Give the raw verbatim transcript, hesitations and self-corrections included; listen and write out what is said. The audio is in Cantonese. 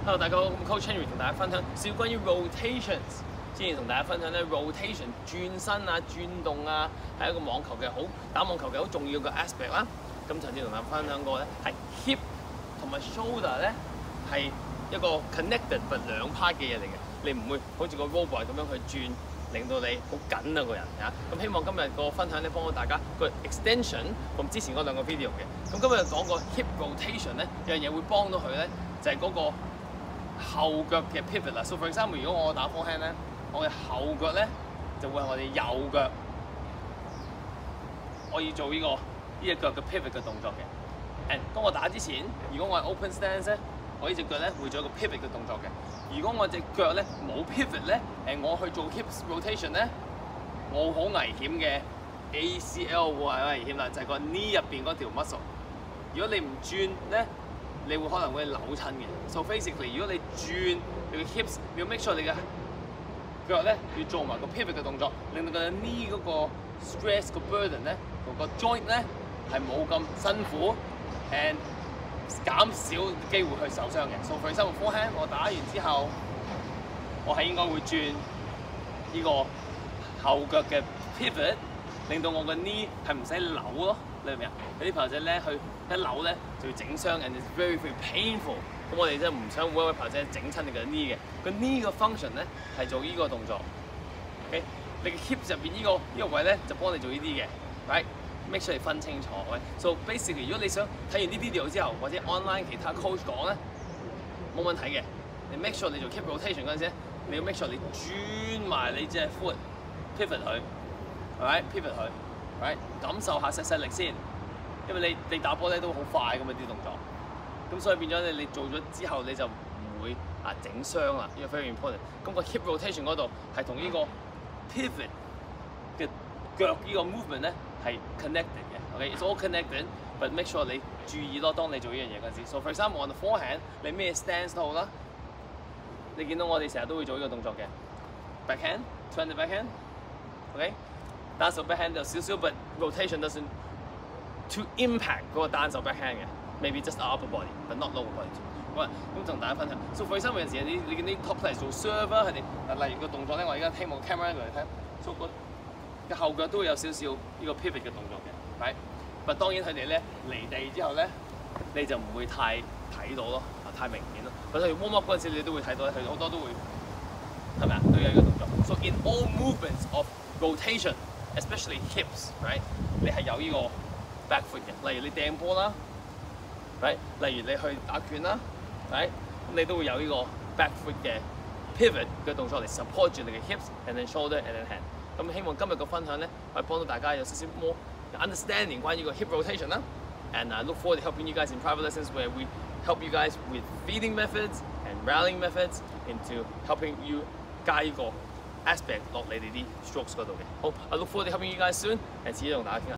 Hello， 大家好，咁 Coach Henry 同大家分享少關於 rotations。之前同大家分享咧 rotation 轉身啊、轉動啊，係一個網球嘅好打網球嘅好重要嘅 aspect 啦。咁上次同大家分享過咧，係 hip 同埋 shoulder 咧係一個 connected but 兩 part 嘅嘢嚟嘅，你唔會好似個 robot 咁樣去轉。令到你好緊啊個人嚇，咁希望今日個分享咧幫到大家個 extension 同之前嗰兩個 video 嘅。咁今日講個 hip rotation 咧，有樣嘢會幫到佢咧，就係、是、嗰個後腳嘅 pivot 啦。So for example， 如果我打 forehand 咧，我嘅後腳咧就會係我哋右腳，我要做呢、這個呢隻、這個、腳嘅 pivot 嘅動作嘅。誒，當我打之前，如果我係 open stance 咧，我呢隻腳咧會做一個 pivot 嘅動作嘅。如果我隻腳咧冇 pivot 咧，誒我去做 hips rotation 咧，我好危險嘅 A C L 會係危險啦，就係、是、個 knee 入邊嗰條 muscle。如果你唔轉咧，你會可能會扭親嘅。So basically， 如果你轉你嘅 hips， 你要 make sure 你嘅腳咧要做埋個 pivot 嘅動作，令到個 knee 嗰個 stress 個 burden 咧同個 joint 咧係冇咁辛苦 and 減少機會去受傷嘅。So for example forehand 我打完之後，我係應該會轉呢個後腳嘅 pivot， 令到我個 knee 係唔使扭咯，你明唔明啊？有啲朋友仔咧去一扭咧就會整傷 and it's very very painful。咁我哋真係唔想每一位朋友仔整親你嘅 knee 嘅。個 knee 嘅 function 咧係做呢個動作。OK， 你嘅 hips 入邊呢個呢、呢個位咧就幫你做呢啲嘅 ，right？Make sure 你分清楚。So basically， 如果你想睇完啲 video 之後，或者 online 其他 coach 講咧，冇問題嘅。你 make sure 你做 hip rotation 嗰陣時，你要 make sure 你轉埋你隻 foot pivot 佢 ，right pivot 佢 ，right 感受下細細力先。因為你你打波咧都好快咁啊啲動作，咁所以變咗你你做咗之後你就唔會啊整傷啦。呢個 very important。咁個 hip rotation 嗰度係同呢個 pivot 嘅腳呢個 movement 咧。係 connected 嘅 ，OK，it's all connected，but make sure 你注意咯，當你做呢樣嘢嗰陣時。So for example on the forehand， 你咩 stance 都好啦，你見到我哋成日都會做呢個動作嘅 backhand，turn the backhand，OK，單手 backhand 有少少 ，but rotation doesn't to impact 嗰個單手 backhand 嘅 ，maybe just upper body，but not lower body。好啊，咁同大家分享。So for example 有陣時你你見啲 top players 做 serve 啊，佢哋例如個動作咧，我而家希望 camera 嚟睇 ，so 個嘅後腳都會有少少呢個 pivot 嘅動作嘅 ，right？ 但當然佢哋咧離地之後咧，你就唔會太睇到咯，太明顯咯。或者 warm up 嗰陣時，你都會睇到，佢好多都會係咪啊？都有呢個動作。So in all movements of rotation, especially hips，right？ 你係有呢個 back foot 嘅。例如你掟波啦 ，right？ 例如你去打拳啦 ，right？ 咁你都會有呢個 back foot 嘅 pivot 嘅動作嚟 support 住你嘅 hips，and then shoulder and then hand。咁希望今日個分享咧，可以幫到大家有少少 more understanding 關於個 hip rotation 啦。And I look forward to helping you guys in private lessons where we help you guys with feeding methods and rallying methods into helping you 加呢個 aspect 落你哋啲 strokes 嗰度嘅。好 ，I look forward to helping you guys soon，and 遲啲同大家傾下。